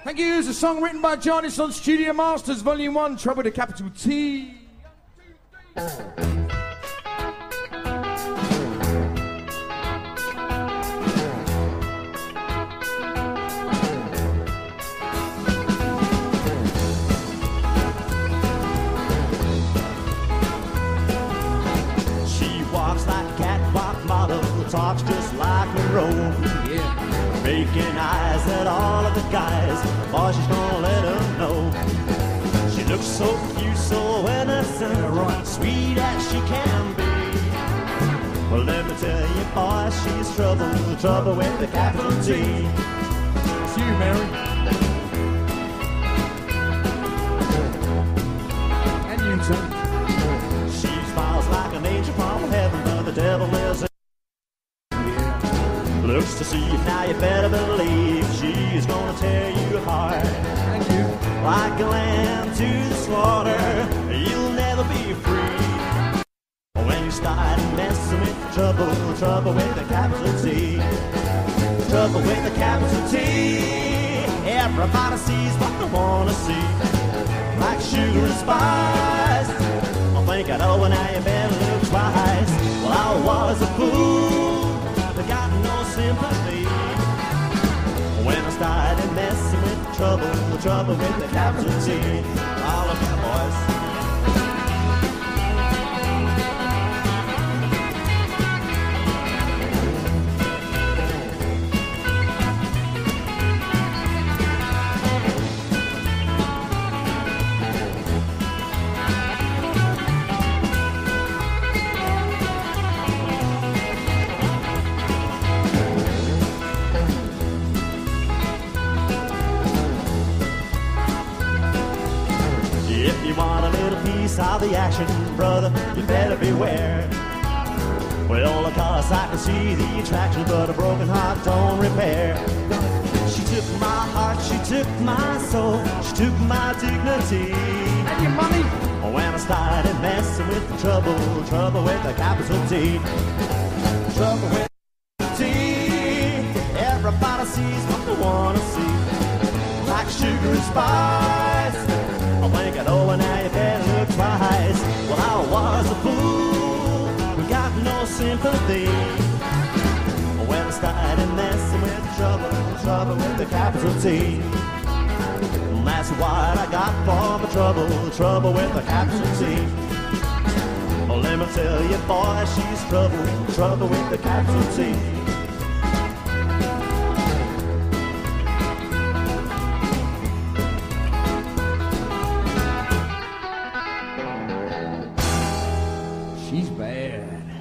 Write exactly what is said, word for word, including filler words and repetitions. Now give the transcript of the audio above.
Thank you. It's a song written by John. It's on Studio Masters, Volume one, Trouble with a capital T. Talks just like a road, yeah. Making eyes at all of the guys, boy, she's gonna let them know. She looks so cute, so innocent, yeah, right. Sweet as she can be. Well, let me tell you, boy, she's trouble, trouble with the capital T. It's you, Mary. And you too. She smiles like an angel from heaven, but the devil is a looks to see you now, you better believe she's gonna tear you apart. Thank you. Like a lamb to the slaughter, you'll never be free. When you start messing with trouble, trouble with the capital T. Trouble with the capital T. Everybody sees what they wanna see. Like sugar and spice. I think I know now, you better look twice. Well, I was a fool, got no sympathy. When I started messing with trouble, trouble with the capital T. All of you boys. If you want a little piece of the action, brother, you better beware. Well, of course I can see the attraction, but a broken heart don't repair. She took my heart, she took my soul, she took my dignity. And your money. When I started messing with the trouble, trouble with the capital T. Trouble with the T. Everybody sees what they wanna see. Like sugar and spice. I think I know and now you better look twice. Well, I was a fool who got no sympathy. When I started messing with trouble, trouble with the capital T. And that's what I got for my trouble, trouble with the capital T. Well, let me tell you, boy, she's trouble, trouble with the capital T. She's bad.